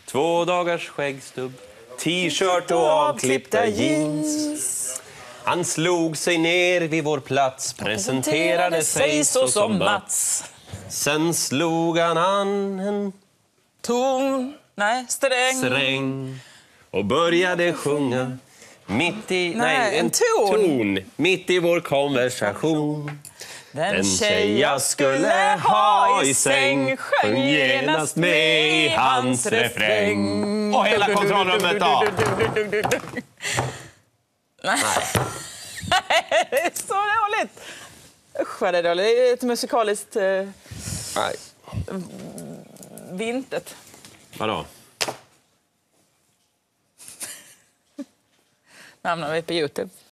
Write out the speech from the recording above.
2 dagars skäggstubb, t-shirt och avklippta jeans. Han slog sig ner vid vår plats, presenterade sig så som Mats. Sen slog han an en sträng och började sjunga mitt i, en ton mitt i vår konversation. Den tjej jag skulle ha i säng sjöng genast med i hans refräng. Och hela kontrollrummet då. Nej. Det är så dåligt. Usch vad det är dåligt. Det är ett musikaliskt vintet. Vadå? Namnar vi på YouTube.